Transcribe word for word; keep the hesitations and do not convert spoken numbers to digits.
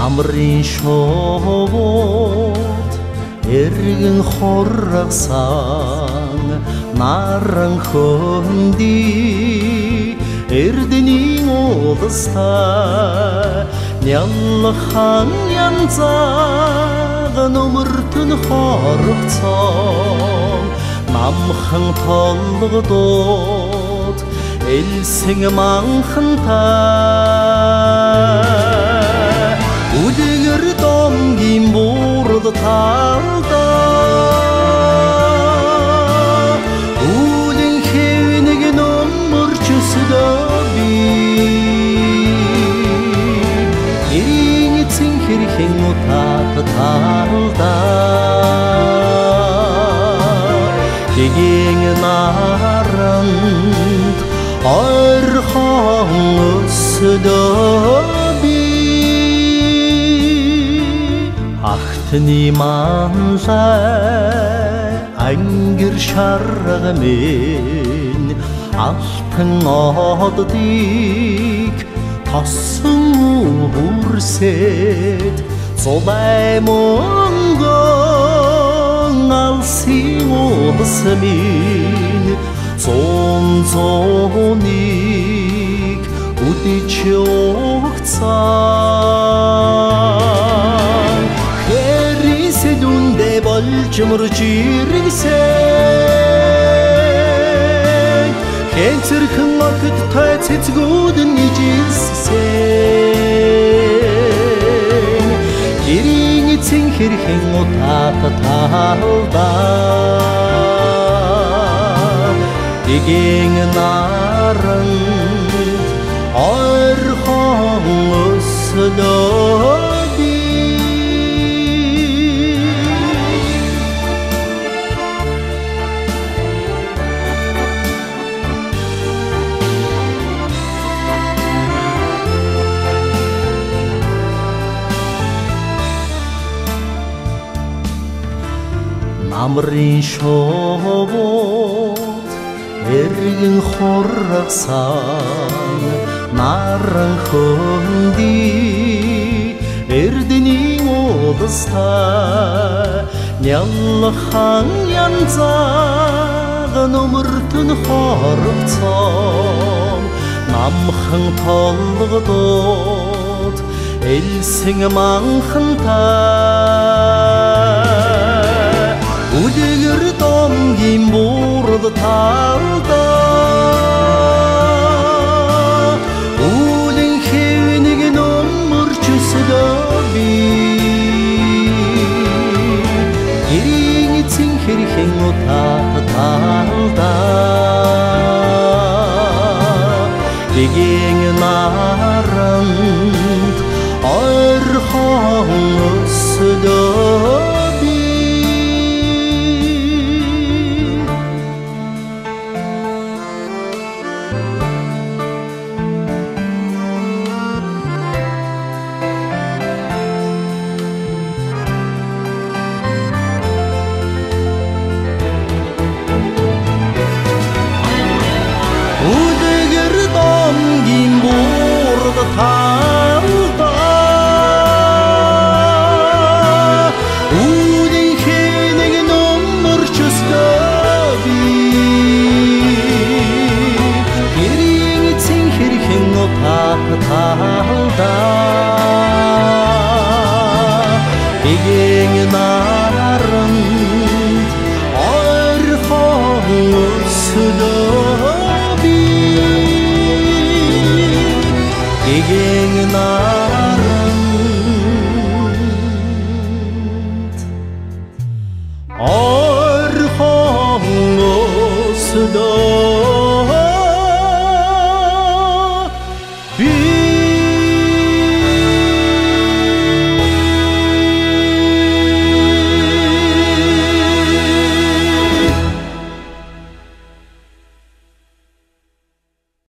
Намрын шовот эргэн хоррагсан наран хөнди эрдэнийн улстай нялхан янзаг нөмөртөн хорогцсон намхан толгодод элсэн манхантай үлгэр домгийн буурд талда үлэн хэвнэг нөмөрчөсдөө би ирийн хэрхэн утаад талда гэгийн наранд ойрхон өсдөө Ахтны манлай ангир шаргамын алтан оддыг тосон үрсэд зулай монгон алсын улсмын зон зоныг үдич өгцөн дүндэ болж мөрж иргсэн хэнцэрхэн огт той цэцгүүд нийжилсэн гэрийн эцэн хэрхэн утаад талда эгийн наранд ойрхон өсдөө Намрын шовот эргэн хоррагсан наран хөнди эрдэнийн улстай нялхан янзаг нөмөртөн хорогцсон намхан толгодод элсэн манхантай үлгэр домгийн буурд талда үлэн хэвнэг нөмөрчөсдөө би ирийн эцэн хэрхэн утаад талда гэгийн наранд ойрхон өсдөө талда үлэн хэвнэг нөмөрчөсдөө би гэрийн эцэн хэрхэн утаад талда эгийн наранд ойрхон өсдөө эгийн наранд ойрхон өсдөө би